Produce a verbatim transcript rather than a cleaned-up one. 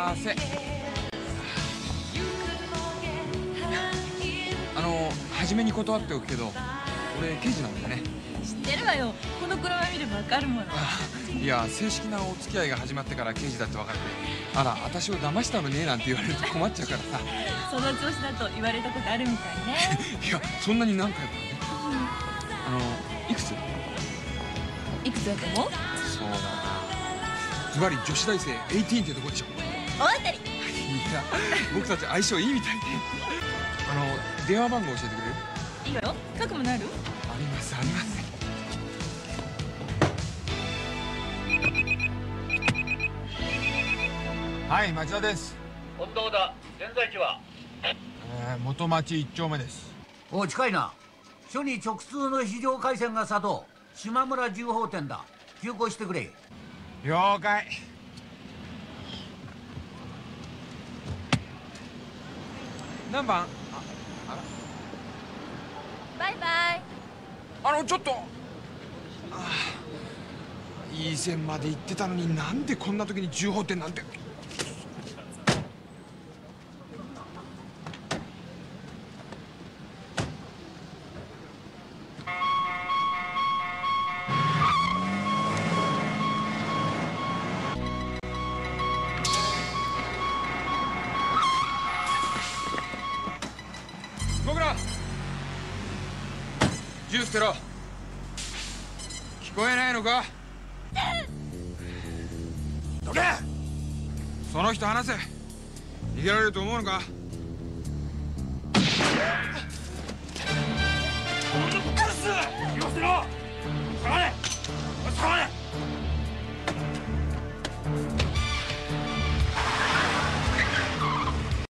ません。あの初めに断っておくけど、俺刑事なんだよね。 知ってるわよ。この車見ればわかるもの。 いや、正式なお付き合いが始まってから刑事だって分かって、あら私を騙したのねなんて言われると困っちゃうからさ。 その調子だと言われたことあるみたいね。 いや、そんなに何回もね。あのいくつ？ いくつだと思う？ そうだな、ズバリ女子大生じゅうはちってとこでしょ。 大当たり。 いや、僕たち相性いいみたいで。あの電話番号教えてくれる？ いいわよ。書くものある？ ありますあります。はい、町田です。 近藤だ。現在地は？ えー、元町一丁目です。 おう、近いな。署に直通の非常回線が作動。島村重宝店だ。急行してくれ。 了解。何番？あ、あら。 バイバイ。 あのちょっと。ああ、いい線まで行ってたのに、なんでこんな時に重宝店なんて。僕ら銃捨てろ。聞こえないのか？どけ！その人離せ。逃げられると思うのか？ 言わせろ！下がれ！下がれ！